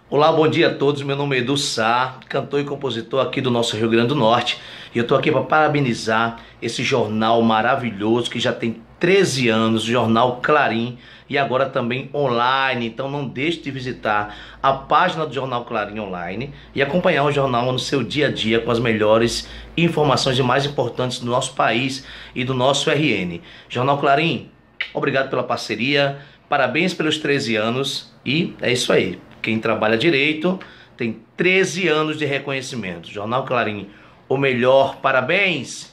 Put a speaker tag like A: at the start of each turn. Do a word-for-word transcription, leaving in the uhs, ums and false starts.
A: Olá, bom dia a todos. Meu nome é Edu Sá, cantor e compositor aqui do nosso Rio Grande do Norte. E eu tô aqui para parabenizar esse jornal maravilhoso que já tem treze anos, o Jornal Clarim, e agora também online. Então não deixe de visitar a página do Jornal Clarim online e acompanhar o jornal no seu dia a dia com as melhores informações e mais importantes do nosso país e do nosso R N. Jornal Clarim, obrigado pela parceria, parabéns pelos treze anos e é isso aí. Quem trabalha direito tem treze anos de reconhecimento. Jornal Clarim, o melhor, parabéns!